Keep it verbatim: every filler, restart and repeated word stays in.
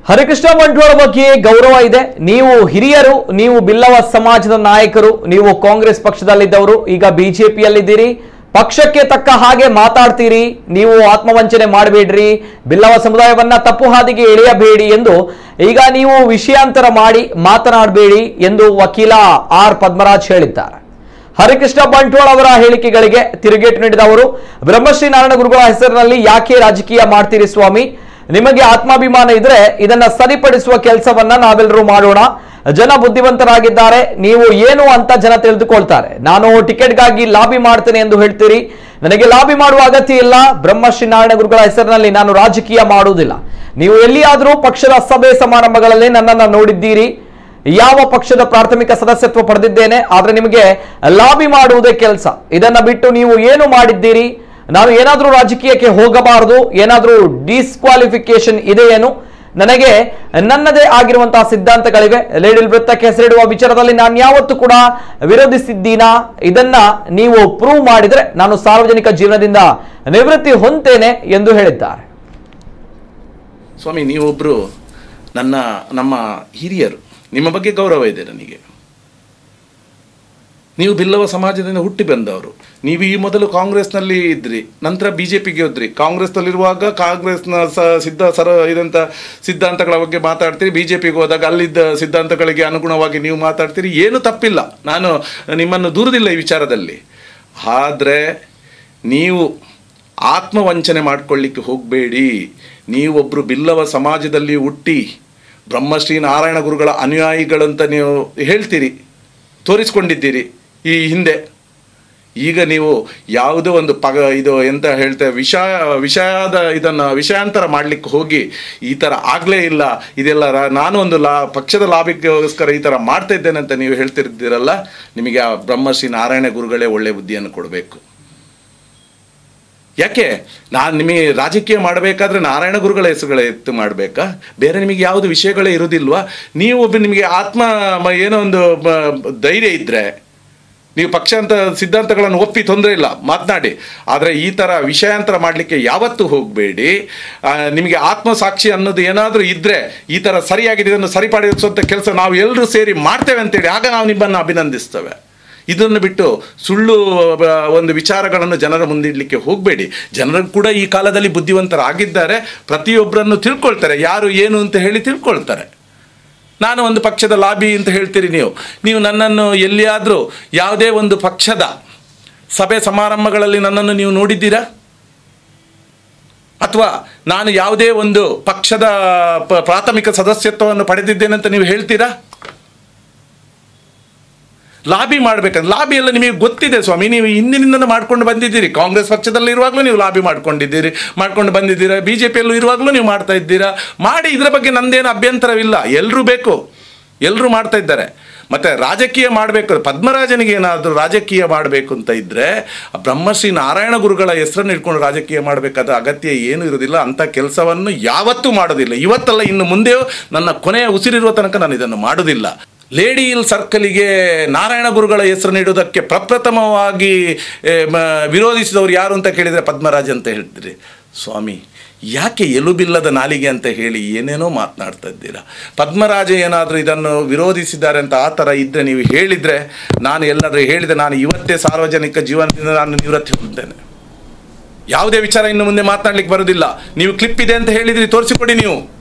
ಹರಿಕೃಷ್ಣ ಬಂಟ್ವಾಳ ಬಗ್ಗೆ ಗೌರವ ಇದೆ. ನೀವು ಹಿರಿಯರು, ನೀವು ಬಿಲ್ಲವ ಸಮಾಜದ ನಾಯಕರು, ನೀವು ಕಾಂಗ್ರೆಸ್ ಪಕ್ಷದಲ್ಲಿದ್ದವರು, ಈಗ ಬಿಜೆಪಿಯಲ್ಲಿದ್ದೀರಿ. ಪಕ್ಷಕ್ಕೆ ತಕ್ಕ ಹಾಗೆ ಮಾತಾಡ್ತೀರಿ. ನೀವು ಆತ್ಮವಂಚನೆ ಮಾಡಬೇಡ್ರಿ, ಬಿಲ್ಲವ ಸಮುದಾಯವನ್ನ ತಪ್ಪು ಹಾದಿಗೆ ಎಳೆಯಬೇಡಿ ಎಂದು ಈಗ ನೀವು ವಿಷಯಾಂತರ ಮಾಡಿ ಮಾತನಾಡಬೇಡಿ ಎಂದು ವಕೀಲ ಆರ್ ಪದ್ಮರಾಜ್ ಹೇಳಿದ್ದಾರೆ. ಹರಿಕೃಷ್ಣ ಬಂಟ್ವಾಳ ಅವರ ಹೇಳಿಕೆಗಳಿಗೆ ತಿರುಗೇಟು ನೀಡಿದವರು, ಬ್ರಹ್ಮಶ್ರೀ ನಾರಾಯಣ ಗುರುಗಳ ಹೆಸರಿನಲ್ಲಿ ಯಾಕೆ ರಾಜಕೀಯ ಮಾಡ್ತೀರಿ ಸ್ವಾಮಿ? ನಿಮಗೆ ಆತ್ಮಾಭಿಮಾನ ಇದ್ರೆ ಇದನ್ನ ಸರಿಪಡಿಸುವ ಕೆಲಸವನ್ನ ನಾವೆಲ್ಲರೂ ಮಾಡೋಣ. ಜನ ಬುದ್ಧಿವಂತರಾಗಿದ್ದಾರೆ, ನೀವು ಏನು ಅಂತ ಜನ ತಿಳಿದುಕೊಳ್ತಾರೆ. ನಾನು ಟಿಕೆಟ್ಗಾಗಿ ಲಾಬಿ ಮಾಡ್ತೇನೆ ಎಂದು ಹೇಳ್ತೀರಿ. ನನಗೆ ಲಾಬಿ ಮಾಡುವ ಅಗತ್ಯ ಇಲ್ಲ. ಬ್ರಹ್ಮಶ್ರೀ ನಾರಾಯಣ ಗುರುಗಳ ಹೆಸರಿನಲ್ಲಿ ನಾನು ರಾಜಕೀಯ ಮಾಡುವುದಿಲ್ಲ. ನೀವು ಎಲ್ಲಿಯಾದರೂ ಪಕ್ಷದ ಸಭೆ ಸಮಾರಂಭಗಳಲ್ಲಿ ನನ್ನನ್ನು ನೋಡಿದ್ದೀರಿ. ಯಾವ ಪಕ್ಷದ ಪ್ರಾಥಮಿಕ ಸದಸ್ಯತ್ವ ಪಡೆದಿದ್ದೇನೆ, ಆದ್ರೆ ನಿಮಗೆ ಲಾಬಿ ಮಾಡುವುದೇ ಕೆಲಸ. ಇದನ್ನ ಬಿಟ್ಟು ನೀವು ಏನು ಮಾಡಿದ್ದೀರಿ? ನಾನು ಏನಾದರೂ ರಾಜಕೀಯಕ್ಕೆ ಹೋಗಬಾರದು, ಏನಾದರೂ ಡಿಸ್ಕ್ವಾಲಿಫಿಕೇಶನ್ ಇದೆಯೇನು? ನನಗೆ ನನ್ನದೇ ಆಗಿರುವಂತಹ ಸಿದ್ಧಾಂತಗಳಿವೆ. ಲೇಡಿಲ್ ವೃತ್ತಕ್ಕೆ ಹೆಸರಿಡುವ ವಿಚಾರದಲ್ಲಿ ನಾನು ಯಾವತ್ತೂ ಕೂಡ ವಿರೋಧಿಸಿದ್ದೀನಾ? ಇದನ್ನ ನೀವು ಪ್ರೂವ್ ಮಾಡಿದ್ರೆ ನಾನು ಸಾರ್ವಜನಿಕ ಜೀವನದಿಂದ ನಿವೃತ್ತಿ ಹೊಂದ್ತೇನೆ ಎಂದು ಹೇಳಿದ್ದಾರೆ. ಸ್ವಾಮಿ, ನೀವೊಬ್ರು ನನ್ನ ನಮ್ಮ ಹಿರಿಯರು, ನಿಮ್ಮ ಬಗ್ಗೆ ಗೌರವ ಇದೆ ನನಗೆ. ನೀವು ಬಿಲ್ಲವ ಸಮಾಜದಿಂದ ಹುಟ್ಟಿ ಬಂದವರು. ನೀವು ಈ ಮೊದಲು ಕಾಂಗ್ರೆಸ್ನಲ್ಲಿ ಇದ್ರಿ, ನಂತರ ಬಿ ಜೆ ಪಿಗೆ ಹೋದ್ರಿ. ಕಾಂಗ್ರೆಸ್ನಲ್ಲಿರುವಾಗ ಕಾಂಗ್ರೆಸ್ನ ಸ ಸಿದ್ಧ ಸರ ಇದಂಥ ಸಿದ್ಧಾಂತಗಳ ಬಗ್ಗೆ ಮಾತಾಡ್ತೀರಿ. ಬಿ ಜೆ ಪಿಗೆ ಹೋದಾಗ ಅಲ್ಲಿದ್ದ ಸಿದ್ಧಾಂತಗಳಿಗೆ ಅನುಗುಣವಾಗಿ ನೀವು ಮಾತಾಡ್ತೀರಿ. ಏನು ತಪ್ಪಿಲ್ಲ, ನಾನು ನಿಮ್ಮನ್ನು ದೂರದಿಲ್ಲ ಈ ವಿಚಾರದಲ್ಲಿ. ಆದರೆ ನೀವು ಆತ್ಮವಂಚನೆ ಮಾಡಿಕೊಳ್ಳಿಕ್ಕೆ ಹೋಗಬೇಡಿ. ನೀವೊಬ್ಬರು ಬಿಲ್ಲವ ಸಮಾಜದಲ್ಲಿ ಹುಟ್ಟಿ ಬ್ರಹ್ಮಶ್ರೀ ನಾರಾಯಣ ಗುರುಗಳ ಅನುಯಾಯಿಗಳಂತ ನೀವು ಹೇಳ್ತೀರಿ, ತೋರಿಸ್ಕೊಂಡಿದ್ದೀರಿ ಈ ಹಿಂದೆ. ಈಗ ನೀವು ಯಾವುದೋ ಒಂದು ಪಗ ಇದು ಎಂತ ಹೇಳ್ತೇವೆ ವಿಷಯ ವಿಷಯದ ಇದನ್ನು ವಿಷಯಾಂತರ ಮಾಡಲಿಕ್ಕೆ ಹೋಗಿ ಈ ಥರ ಆಗಲೇ ಇಲ್ಲ, ಇದೆಲ್ಲ ನಾನು ಒಂದು ಲಾ ಪಕ್ಷದ ಲಾಭಕ್ಕೋಸ್ಕರ ಈ ಥರ ಮಾಡ್ತಾ ಇದ್ದೇನೆ ಅಂತ ನೀವು ಹೇಳ್ತಿರ್ತೀರಲ್ಲ, ನಿಮಗೆ ಆ ಬ್ರಹ್ಮಶ್ರೀ ನಾರಾಯಣ ಗುರುಗಳೇ ಒಳ್ಳೆ ಬುದ್ಧಿಯನ್ನು ಕೊಡಬೇಕು. ಯಾಕೆ ನಾನು ನಿಮಗೆ ರಾಜಕೀಯ ಮಾಡಬೇಕಾದ್ರೆ ನಾರಾಯಣ ಗುರುಗಳ ಹೆಸರುಗಳ ಎತ್ತು ಮಾಡಬೇಕಾ? ಬೇರೆ ನಿಮಗೆ ಯಾವುದು ವಿಷಯಗಳೇ ಇರೋದಿಲ್ವಾ? ನೀವು ಒಬ್ಬ ನಿಮಗೆ ಆತ್ಮ ಏನೋ ಒಂದು ಧೈರ್ಯ ಇದ್ದರೆ ನೀವು ಪಕ್ಷ ಅಂತ ಸಿದ್ಧಾಂತಗಳನ್ನು ಒಪ್ಪಿ ತೊಂದರೆ ಇಲ್ಲ, ಮಾತನಾಡಿ. ಆದರೆ ಈ ಥರ ವಿಷಯಾಂತರ ಮಾಡಲಿಕ್ಕೆ ಯಾವತ್ತೂ ಹೋಗಬೇಡಿ. ನಿಮಗೆ ಆತ್ಮಸಾಕ್ಷಿ ಅನ್ನೋದು ಏನಾದರೂ ಇದ್ದರೆ ಈ ಥರ ಸರಿಯಾಗಿದೆ, ಇದನ್ನು ಸರಿಪಡಿಸುವಂಥ ಕೆಲಸ ನಾವು ಎಲ್ಲರೂ ಸೇರಿ ಮಾಡ್ತೇವೆ ಅಂತೇಳಿ ಆಗ ನಾವು ನಿಮ್ಮನ್ನು ಅಭಿನಂದಿಸ್ತೇವೆ. ಇದನ್ನು ಬಿಟ್ಟು ಸುಳ್ಳು ಒಂದು ವಿಚಾರಗಳನ್ನು ಜನರ ಮುಂದಿಡಲಿಕ್ಕೆ ಹೋಗಬೇಡಿ. ಜನರು ಕೂಡ ಈ ಕಾಲದಲ್ಲಿ ಬುದ್ಧಿವಂತರಾಗಿದ್ದಾರೆ, ಪ್ರತಿಯೊಬ್ಬರನ್ನು ತಿಳ್ಕೊಳ್ತಾರೆ, ಯಾರು ಏನು ಅಂತ ಹೇಳಿ ತಿಳ್ಕೊಳ್ತಾರೆ. ನಾನು ಒಂದು ಪಕ್ಷದ ಲಾಬಿ ಅಂತ ಹೇಳ್ತೀರಿ ನೀವು. ನೀವು ನನ್ನನ್ನು ಎಲ್ಲಿಯಾದರೂ ಯಾವುದೇ ಒಂದು ಪಕ್ಷದ ಸಭೆ ಸಮಾರಂಭಗಳಲ್ಲಿ ನನ್ನನ್ನು ನೀವು ನೋಡಿದ್ದೀರಾ? ಅಥವಾ ನಾನು ಯಾವುದೇ ಒಂದು ಪಕ್ಷದ ಪ್ರಾಥಮಿಕ ಸದಸ್ಯತ್ವವನ್ನು ಪಡೆದಿದ್ದೇನೆ ಅಂತ ನೀವು ಹೇಳ್ತೀರಾ? ಲಾಬಿ ಮಾಡಬೇಕಂದ್ರೆ ಲಾಬಿ ಎಲ್ಲ ನಿಮಗೆ ಗೊತ್ತಿದೆ ಸ್ವಾಮಿ. ನೀವು ಹಿಂದಿನಿಂದ ಮಾಡ್ಕೊಂಡು ಬಂದಿದ್ದೀರಿ. ಕಾಂಗ್ರೆಸ್ ಪಕ್ಷದಲ್ಲಿ ಇರುವಾಗಲೂ ನೀವು ಲಾಬಿ ಮಾಡ್ಕೊಂಡಿದ್ದೀರಿ, ಮಾಡ್ಕೊಂಡು ಬಂದಿದ್ದೀರಾ. ಬಿ ಜೆ ಪಿಯಲ್ಲೂ ಇರುವಾಗಲೂ ನೀವು ಮಾಡ್ತಾ ಇದ್ದೀರಾ. ಮಾಡಿ, ಇದರ ಬಗ್ಗೆ ನಂದೇನು ಅಭ್ಯಂತರವಿಲ್ಲ. ಎಲ್ಲರೂ ಬೇಕು, ಎಲ್ಲರೂ ಮಾಡ್ತಾ ಇದ್ದಾರೆ. ಮತ್ತು ರಾಜಕೀಯ ಮಾಡಬೇಕು, ಪದ್ಮರಾಜನಿಗೆ ಏನಾದರೂ ರಾಜಕೀಯ ಮಾಡಬೇಕು ಅಂತ ಇದ್ದರೆ ಬ್ರಹ್ಮಶ್ರೀ ನಾರಾಯಣ ಗುರುಗಳ ಹೆಸರನ್ನು ಇಟ್ಕೊಂಡು ರಾಜಕೀಯ ಮಾಡಬೇಕಾದ ಅಗತ್ಯ ಏನೂ ಇರೋದಿಲ್ಲ. ಅಂಥ ಕೆಲಸವನ್ನು ಯಾವತ್ತೂ ಮಾಡೋದಿಲ್ಲ. ಇವತ್ತಲ್ಲ, ಇನ್ನು ಮುಂದೆಯೂ ನನ್ನ ಕೊನೆಯ ಉಸಿರಿರುವ ತನಕ ನಾನು ಇದನ್ನು ಮಾಡೋದಿಲ್ಲ. ಲೇಡಿ ಹಿಲ್ ಸರ್ಕಲಿಗೆ ನಾರಾಯಣ ಗುರುಗಳ ಹೆಸರು ನೀಡುವುದಕ್ಕೆ ಪ್ರಪ್ರಥಮವಾಗಿ ವಿರೋಧಿಸಿದವರು ಯಾರು ಅಂತ ಕೇಳಿದರೆ ಪದ್ಮರಾಜ್ ಅಂತ ಹೇಳ್ತೀರಿ. ಸ್ವಾಮಿ, ಯಾಕೆ ಎಲುಬಿಲ್ಲದ ನಾಲಿಗೆ ಅಂತ ಹೇಳಿ ಏನೇನೋ ಮಾತನಾಡ್ತಾ ಇದ್ದೀರಾ? ಪದ್ಮರಾಜ ಏನಾದರೂ ಇದನ್ನು ವಿರೋಧಿಸಿದ್ದಾರೆ ಅಂತ ಆ ಥರ ಇದ್ದರೆ ನೀವು ಹೇಳಿದರೆ, ನಾನು ಎಲ್ಲಾದರೂ ಹೇಳಿದೆ, ನಾನು ಇವತ್ತೇ ಸಾರ್ವಜನಿಕ ಜೀವನದಿಂದ ನಾನು ನಿವೃತ್ತಿ ಹೊಂದೇನೆ. ಯಾವುದೇ ವಿಚಾರ ಇನ್ನು ಮುಂದೆ ಮಾತನಾಡಲಿಕ್ಕೆ ಬರೋದಿಲ್ಲ. ನೀವು ಕ್ಲಿಪ್ ಇದೆ ಅಂತ ಹೇಳಿದ್ರಿ, ತೋರಿಸಿಕೊಡಿ ನೀವು.